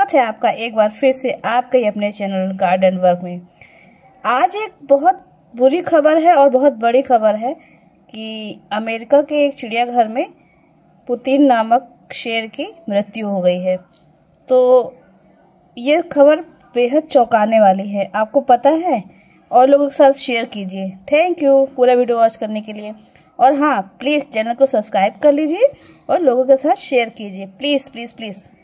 स्वागत है आपका एक बार फिर से आपके अपने चैनल गार्डन वर्क में। आज एक बहुत बुरी खबर है और बहुत बड़ी खबर है कि अमेरिका के एक चिड़ियाघर में पुतिन नामक शेर की मृत्यु हो गई है। तो ये खबर बेहद चौंकाने वाली है, आपको पता है, और लोगों के साथ शेयर कीजिए। थैंक यू पूरा वीडियो वॉच करने के लिए। और हाँ, प्लीज़ चैनल को सब्सक्राइब कर लीजिए और लोगों के साथ शेयर कीजिए, प्लीज़ प्लीज़ प्लीज़।